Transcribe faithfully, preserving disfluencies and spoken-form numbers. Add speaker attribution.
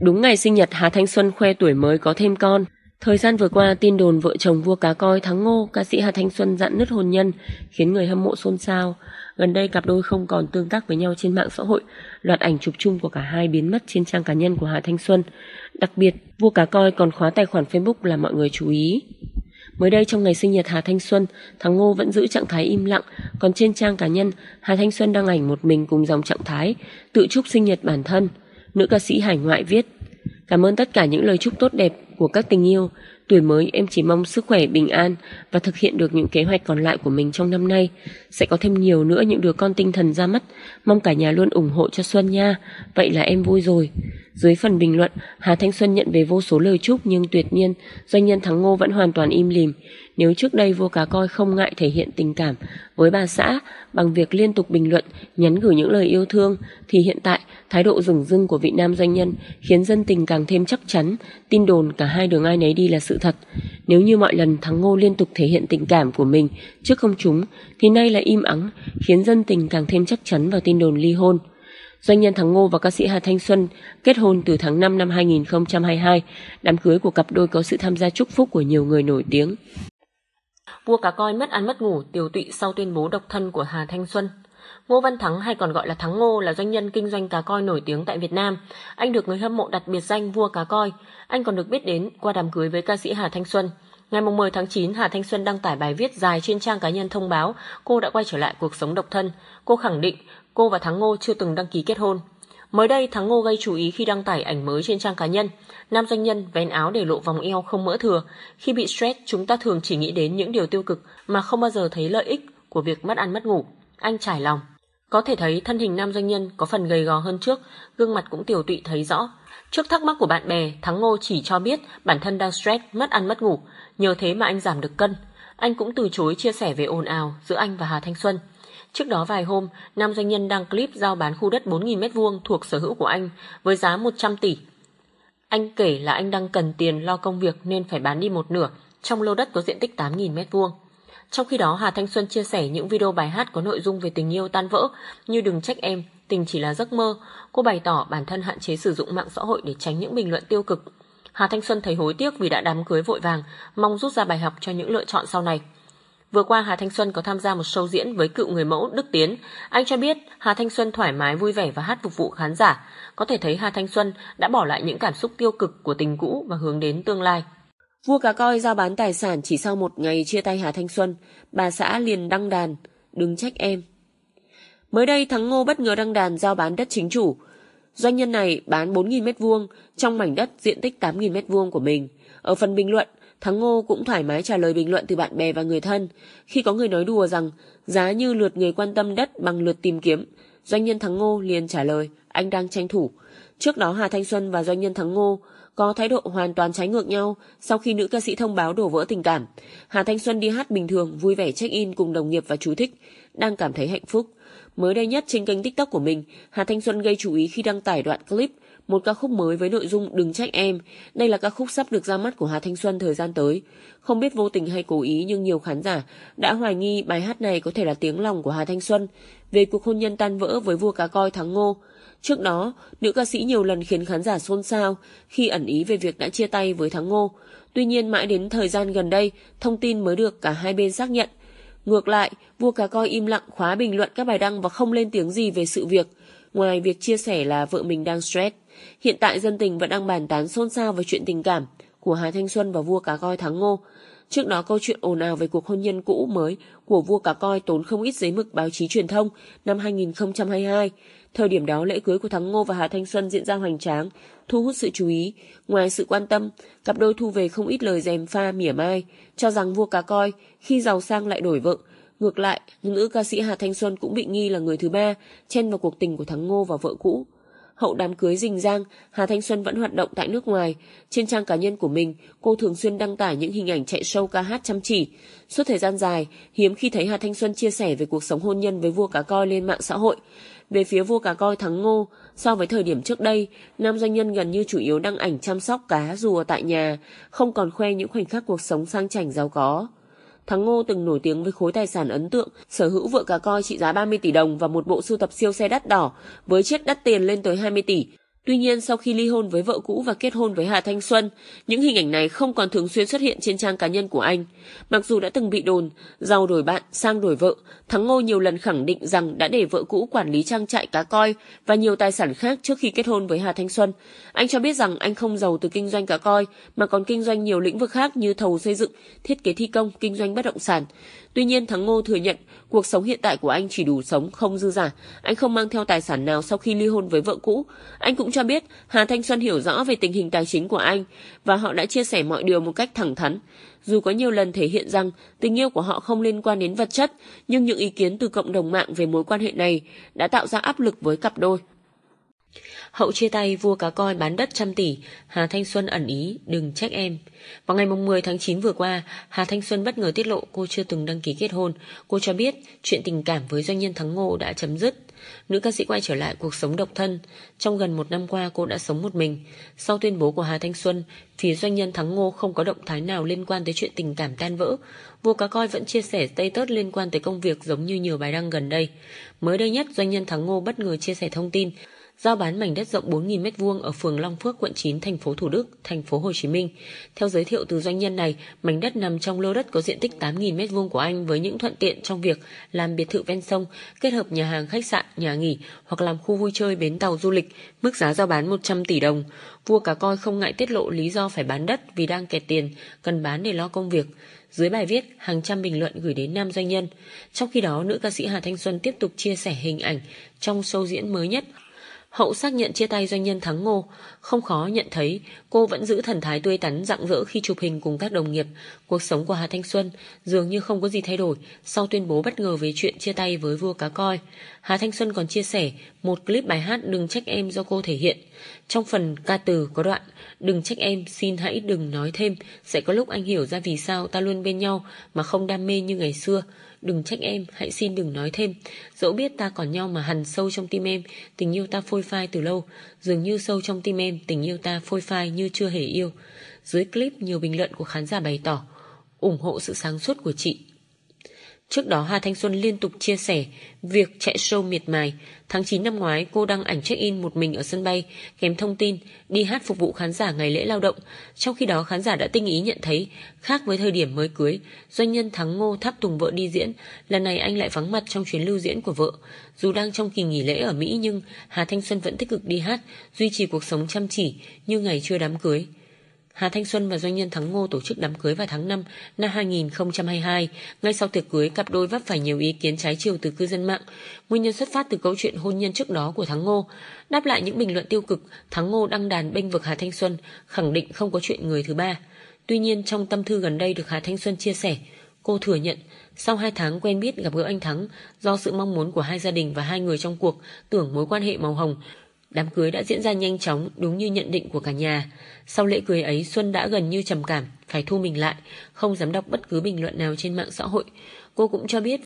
Speaker 1: Đúng ngày sinh nhật, Hà Thanh Xuân khoe tuổi mới có thêm con. Thời gian vừa qua, tin đồn vợ chồng vua cá coi Thắng Ngô, ca sĩ Hà Thanh Xuân rạn nứt hôn nhân, khiến người hâm mộ xôn xao. Gần đây, cặp đôi không còn tương tác với nhau trên mạng xã hội, loạt ảnh chụp chung của cả hai biến mất trên trang cá nhân của Hà Thanh Xuân. Đặc biệt, vua cá coi còn khóa tài khoản Facebook làm mọi người chú ý. Mới đây trong ngày sinh nhật Hà Thanh Xuân, Thắng Ngô vẫn giữ trạng thái im lặng, còn trên trang cá nhân, Hà Thanh Xuân đăng ảnh một mình cùng dòng trạng thái tự chúc sinh nhật bản thân. Nữ ca sĩ hải ngoại viết: "Cảm ơn tất cả những lời chúc tốt đẹp của các tình yêu. Tuổi mới em chỉ mong sức khỏe, bình an và thực hiện được những kế hoạch còn lại của mình trong năm nay. Sẽ có thêm nhiều nữa những đứa con tinh thần ra mắt. Mong cả nhà luôn ủng hộ cho Xuân nha. Vậy là em vui rồi." Dưới phần bình luận, Hà Thanh Xuân nhận về vô số lời chúc, nhưng tuyệt nhiên, doanh nhân Thắng Ngô vẫn hoàn toàn im lìm. Nếu trước đây vua cá coi không ngại thể hiện tình cảm với bà xã bằng việc liên tục bình luận, nhắn gửi những lời yêu thương, thì hiện tại thái độ dửng dưng của vị nam doanh nhân khiến dân tình càng thêm chắc chắn tin đồn cả hai đường ai nấy đi là sự thật. Nếu như mọi lần Thắng Ngô liên tục thể hiện tình cảm của mình trước công chúng, thì nay là im ắng, khiến dân tình càng thêm chắc chắn vào tin đồn ly hôn. Doanh nhân Thắng Ngô và ca sĩ Hà Thanh Xuân kết hôn từ tháng năm năm hai nghìn không trăm hai mươi hai. Đám cưới của cặp đôi có sự tham gia chúc phúc của nhiều người nổi tiếng. Vua cá coi mất ăn mất ngủ, tiều tụy sau tuyên bố độc thân của Hà Thanh Xuân. Ngô Văn Thắng, hay còn gọi là Thắng Ngô, là doanh nhân kinh doanh cá coi nổi tiếng tại Việt Nam. Anh được người hâm mộ đặt biệt danh vua cá coi. Anh còn được biết đến qua đám cưới với ca sĩ Hà Thanh Xuân. Ngày mười tháng chín, Hà Thanh Xuân đăng tải bài viết dài trên trang cá nhân thông báo cô đã quay trở lại cuộc sống độc thân. Cô khẳng định cô và Thắng Ngô chưa từng đăng ký kết hôn. Mới đây, Thắng Ngô gây chú ý khi đăng tải ảnh mới trên trang cá nhân. Nam doanh nhân vén áo để lộ vòng eo không mỡ thừa. Khi bị stress, chúng ta thường chỉ nghĩ đến những điều tiêu cực mà không bao giờ thấy lợi ích của việc mất ăn mất ngủ. Anh trải lòng. Có thể thấy thân hình nam doanh nhân có phần gầy gò hơn trước, gương mặt cũng tiều tụy thấy rõ. Trước thắc mắc của bạn bè, Thắng Ngô chỉ cho biết bản thân đang stress, mất ăn mất ngủ, nhờ thế mà anh giảm được cân. Anh cũng từ chối chia sẻ về ồn ào giữa anh và Hà Thanh Xuân. Trước đó vài hôm, nam doanh nhân đăng clip giao bán khu đất bốn nghìn mét vuông thuộc sở hữu của anh với giá một trăm tỷ. Anh kể là anh đang cần tiền lo công việc nên phải bán đi một nửa trong lô đất có diện tích tám nghìn mét vuông. Trong khi đó, Hà Thanh Xuân chia sẻ những video bài hát có nội dung về tình yêu tan vỡ như "Đừng trách em, tình chỉ là giấc mơ". Cô bày tỏ bản thân hạn chế sử dụng mạng xã hội để tránh những bình luận tiêu cực. Hà Thanh Xuân thấy hối tiếc vì đã đám cưới vội vàng, mong rút ra bài học cho những lựa chọn sau này. Vừa qua, Hà Thanh Xuân có tham gia một show diễn với cựu người mẫu Đức Tiến. Anh cho biết Hà Thanh Xuân thoải mái, vui vẻ và hát phục vụ khán giả. Có thể thấy Hà Thanh Xuân đã bỏ lại những cảm xúc tiêu cực của tình cũ và hướng đến tương lai. Vua cá coi giao bán tài sản chỉ sau một ngày chia tay Hà Thanh Xuân, bà xã liền đăng đàn "Đừng trách em". Mới đây, Thắng Ngô bất ngờ đăng đàn giao bán đất chính chủ. Doanh nhân này bán bốn nghìn mét vuông trong mảnh đất diện tích tám nghìn mét vuông của mình. Ở phần bình luận, Thắng Ngô cũng thoải mái trả lời bình luận từ bạn bè và người thân. Khi có người nói đùa rằng giá như lượt người quan tâm đất bằng lượt tìm kiếm, doanh nhân Thắng Ngô liền trả lời anh đang tranh thủ. Trước đó, Hà Thanh Xuân và doanh nhân Thắng Ngô có thái độ hoàn toàn trái ngược nhau sau khi nữ ca sĩ thông báo đổ vỡ tình cảm. Hà Thanh Xuân đi hát bình thường, vui vẻ check-in cùng đồng nghiệp và chú thích, đang cảm thấy hạnh phúc. Mới đây nhất trên kênh TikTok của mình, Hà Thanh Xuân gây chú ý khi đăng tải đoạn clip một ca khúc mới với nội dung "Đừng trách em". Đây là ca khúc sắp được ra mắt của Hà Thanh Xuân thời gian tới. Không biết vô tình hay cố ý, nhưng nhiều khán giả đã hoài nghi bài hát này có thể là tiếng lòng của Hà Thanh Xuân về cuộc hôn nhân tan vỡ với vua cá coi Thắng Ngô. Trước đó, nữ ca sĩ nhiều lần khiến khán giả xôn xao khi ẩn ý về việc đã chia tay với Thắng Ngô. Tuy nhiên, mãi đến thời gian gần đây, thông tin mới được cả hai bên xác nhận. Ngược lại, vua cá coi im lặng, khóa bình luận các bài đăng và không lên tiếng gì về sự việc, ngoài việc chia sẻ là vợ mình đang stress. Hiện tại dân tình vẫn đang bàn tán xôn xao về chuyện tình cảm của Hà Thanh Xuân và vua cá coi Thắng Ngô. Trước đó, câu chuyện ồn ào về cuộc hôn nhân cũ mới của vua cá coi tốn không ít giấy mực báo chí truyền thông năm hai nghìn không trăm hai mươi hai. Thời điểm đó, lễ cưới của Thắng Ngô và Hà Thanh Xuân diễn ra hoành tráng, thu hút sự chú ý. Ngoài sự quan tâm, cặp đôi thu về không ít lời gièm pha mỉa mai, cho rằng vua cá coi khi giàu sang lại đổi vợ. Ngược lại, nữ ca sĩ Hà Thanh Xuân cũng bị nghi là người thứ ba chen vào cuộc tình của Thắng Ngô và vợ cũ. Hậu đám cưới rình rang, Hà Thanh Xuân vẫn hoạt động tại nước ngoài. Trên trang cá nhân của mình, cô thường xuyên đăng tải những hình ảnh chạy show ca hát chăm chỉ. Suốt thời gian dài, hiếm khi thấy Hà Thanh Xuân chia sẻ về cuộc sống hôn nhân với vua cá coi lên mạng xã hội. Về phía vua cá coi Thắng Ngô, so với thời điểm trước đây, nam doanh nhân gần như chủ yếu đăng ảnh chăm sóc cá rùa tại nhà, không còn khoe những khoảnh khắc cuộc sống sang chảnh giàu có. Thắng Ngô từng nổi tiếng với khối tài sản ấn tượng, sở hữu vựa cá coi trị giá ba mươi tỷ đồng và một bộ sưu tập siêu xe đắt đỏ với chiết đắt tiền lên tới hai mươi tỷ. Tuy nhiên, sau khi ly hôn với vợ cũ và kết hôn với Hà Thanh Xuân, những hình ảnh này không còn thường xuyên xuất hiện trên trang cá nhân của anh. Mặc dù đã từng bị đồn, giàu đổi bạn, sang đổi vợ, Thắng Ngô nhiều lần khẳng định rằng đã để vợ cũ quản lý trang trại cá coi và nhiều tài sản khác trước khi kết hôn với Hà Thanh Xuân. Anh cho biết rằng anh không giàu từ kinh doanh cá coi, mà còn kinh doanh nhiều lĩnh vực khác như thầu xây dựng, thiết kế thi công, kinh doanh bất động sản. Tuy nhiên, Thắng Ngô thừa nhận cuộc sống hiện tại của anh chỉ đủ sống, không dư giả. Anh không mang theo tài sản nào sau khi ly hôn với vợ cũ. Anh cũng cho biết Hà Thanh Xuân hiểu rõ về tình hình tài chính của anh và họ đã chia sẻ mọi điều một cách thẳng thắn. Dù có nhiều lần thể hiện rằng tình yêu của họ không liên quan đến vật chất, nhưng những ý kiến từ cộng đồng mạng về mối quan hệ này đã tạo ra áp lực với cặp đôi. Hậu chia tay, vua cá coi bán đất trăm tỷ, Hà Thanh Xuân ẩn ý, đừng trách em. Vào ngày mười tháng chín vừa qua, Hà Thanh Xuân bất ngờ tiết lộ cô chưa từng đăng ký kết hôn. Cô cho biết chuyện tình cảm với doanh nhân Thắng Ngô đã chấm dứt. Nữ ca sĩ quay trở lại cuộc sống độc thân. Trong gần một năm qua cô đã sống một mình. Sau tuyên bố của Hà Thanh Xuân, phía doanh nhân Thắng Ngô không có động thái nào liên quan tới chuyện tình cảm tan vỡ. Vua cá coi vẫn chia sẻ status liên quan tới công việc giống như nhiều bài đăng gần đây. Mới đây nhất, doanh nhân Thắng Ngô bất ngờ chia sẻ thông tin giao bán mảnh đất rộng bốn nghìn mét vuông ở phường Long Phước, quận chín, thành phố Thủ Đức, thành phố Hồ Chí Minh. Theo giới thiệu từ doanh nhân này, mảnh đất nằm trong lô đất có diện tích tám nghìn mét vuông của anh với những thuận tiện trong việc làm biệt thự ven sông, kết hợp nhà hàng, khách sạn, nhà nghỉ hoặc làm khu vui chơi, bến tàu du lịch. Mức giá giao bán một trăm tỷ đồng. Vua cá coi không ngại tiết lộ lý do phải bán đất vì đang kẹt tiền, cần bán để lo công việc. Dưới bài viết, hàng trăm bình luận gửi đến nam doanh nhân. Trong khi đó, nữ ca sĩ Hà Thanh Xuân tiếp tục chia sẻ hình ảnh trong show diễn mới nhất. Hậu xác nhận chia tay doanh nhân Thắng Ngô. Không khó nhận thấy cô vẫn giữ thần thái tươi tắn rạng rỡ khi chụp hình cùng các đồng nghiệp. Cuộc sống của Hà Thanh Xuân dường như không có gì thay đổi sau tuyên bố bất ngờ về chuyện chia tay với vua cá coi. Hà Thanh Xuân còn chia sẻ một clip bài hát Đừng Trách Em do cô thể hiện. Trong phần ca từ có đoạn Đừng trách em, xin hãy đừng nói thêm, sẽ có lúc anh hiểu ra vì sao ta luôn bên nhau mà không đam mê như ngày xưa. Đừng trách em, hãy xin đừng nói thêm. Dẫu biết ta còn nhau mà hằn sâu trong tim em, tình yêu ta phôi phai từ lâu. Dường như sâu trong tim em, tình yêu ta phôi phai như chưa hề yêu. Dưới clip, nhiều bình luận của khán giả bày tỏ ủng hộ sự sáng suốt của chị. Trước đó, Hà Thanh Xuân liên tục chia sẻ việc chạy show miệt mài. Tháng chín năm ngoái, cô đăng ảnh check-in một mình ở sân bay, kèm thông tin đi hát phục vụ khán giả ngày lễ lao động. Trong khi đó, khán giả đã tinh ý nhận thấy, khác với thời điểm mới cưới, doanh nhân Thắng Ngô tháp tùng vợ đi diễn. Lần này anh lại vắng mặt trong chuyến lưu diễn của vợ. Dù đang trong kỳ nghỉ lễ ở Mỹ nhưng Hà Thanh Xuân vẫn tích cực đi hát, duy trì cuộc sống chăm chỉ như ngày chưa đám cưới. Hà Thanh Xuân và doanh nhân Thắng Ngô tổ chức đám cưới vào tháng năm năm hai nghìn không trăm hai mươi hai. Ngay sau tiệc cưới, cặp đôi vấp phải nhiều ý kiến trái chiều từ cư dân mạng. Nguyên nhân xuất phát từ câu chuyện hôn nhân trước đó của Thắng Ngô. Đáp lại những bình luận tiêu cực, Thắng Ngô đăng đàn bênh vực Hà Thanh Xuân, khẳng định không có chuyện người thứ ba. Tuy nhiên, trong tâm thư gần đây được Hà Thanh Xuân chia sẻ, cô thừa nhận sau hai tháng quen biết gặp gỡ anh Thắng, do sự mong muốn của hai gia đình và hai người trong cuộc tưởng mối quan hệ màu hồng, đám cưới đã diễn ra nhanh chóng đúng như nhận định của cả nhà. Sau lễ cưới ấy, Xuân đã gần như trầm cảm, phải thu mình lại, không dám đọc bất cứ bình luận nào trên mạng xã hội. Cô cũng cho biết